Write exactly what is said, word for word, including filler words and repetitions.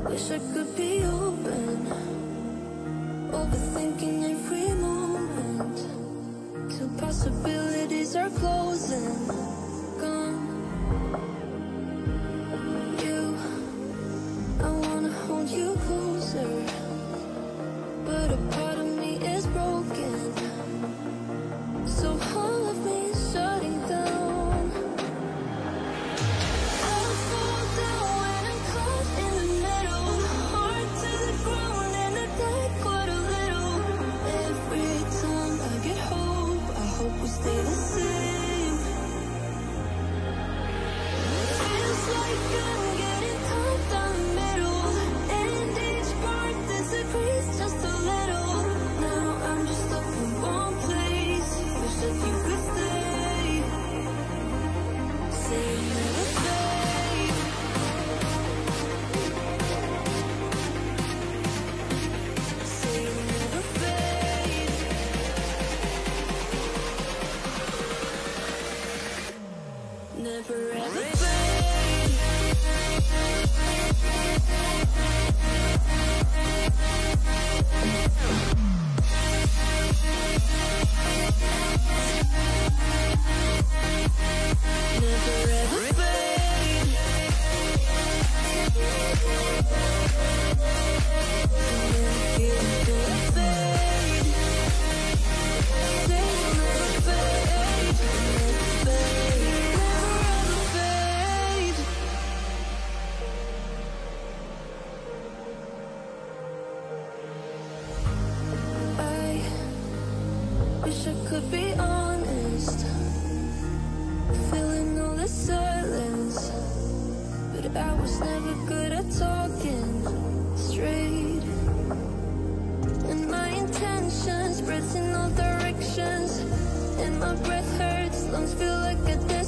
Wish I could be open, overthinking every moment. Two possibilities are closing, gone. You, I wanna hold you closer, but a part of me is broken. So all of me is shutting down. I'll fall down when I'm caught in the middle, hard to the ground and I die quite a little. Every time I get hope, I hope we stay the same. Feels like I'm getting caught down the middle, and each part disagrees just a little. Now I'm just stuck in one place. Wish that you could stay. Say you'll never fade. Say you'll never fade. Never ever fade. Never ever fade. Never gonna fade. Say you'll never fade. Never fade. Never ever fade. I wish I could be honest, feeling all the silence, but I was never good at talking straight. And my intention spreads in all directions, and my breath hurts, lungs feel like a dead